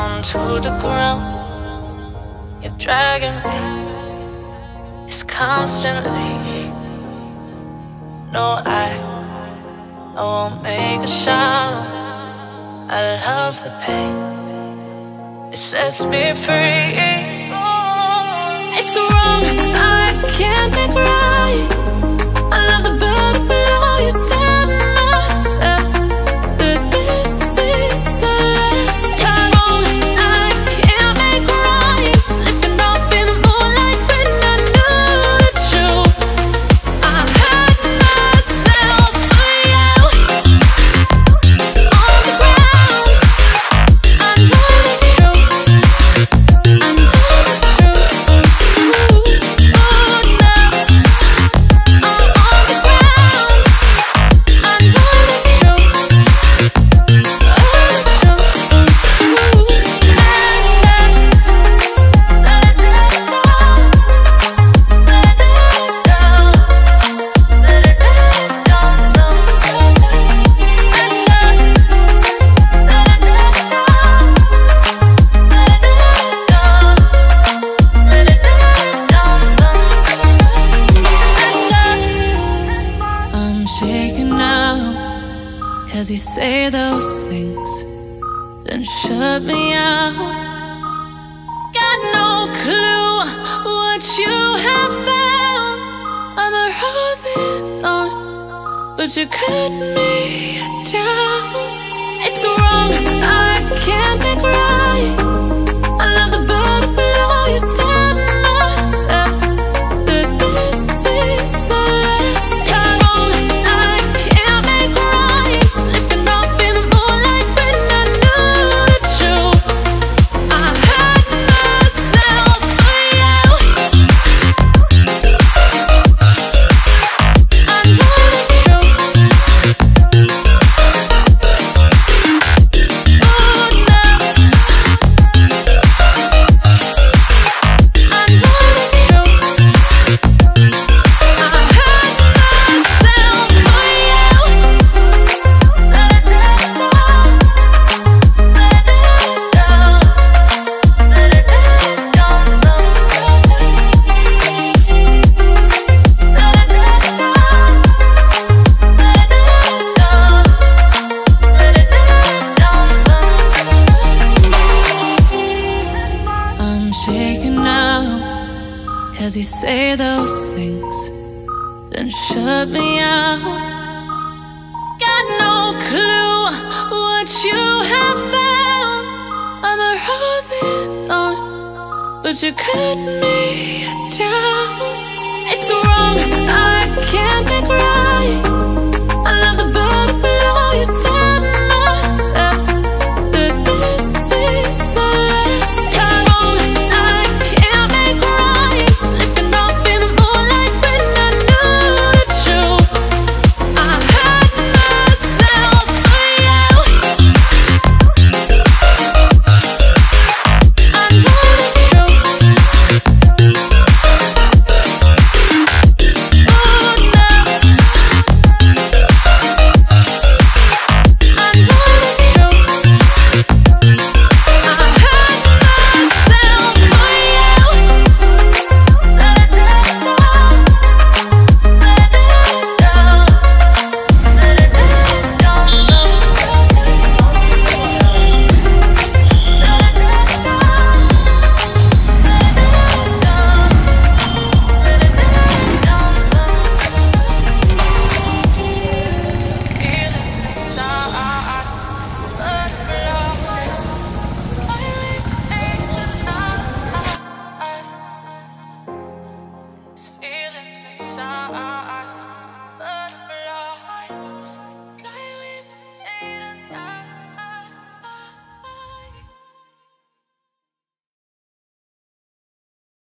down to the ground. You're dragging me, it's constantly. No, I won't make a sound. I love the pain, it sets me free. It's wrong, I can't make right. I love the bird below you, said myself that this is the last time. It's wrong, I can't make right. Slipping off in the moonlight when I knew the truth. I hurt myself for you. On the ground, I know the truth. I know the truth. Oh, now I'm on the ground. I know the truth. Oh, the truth. I'm shaking now, 'cause you say those things, then shut me out. Got no clue what you have found. I'm a rose in thorns, but you cut me down. It's wrong, I can't make right. I love the bird below you, said myself that this is the last time. It's wrong, I can't make right. Slipping off in the moonlight when I knew the truth. I hurt myself for you. I know the truth. Oh, now I know the truth. I hurt myself for you. Let it down, let it down, let it down sometimes. Let it down, let it down, let it down sometimes. I'm shaking now, 'cause you say those things, then shut me out. Got no clue what you have found. I'm a rose in thorns, but you cut me down. It's wrong, I can't make right. I love the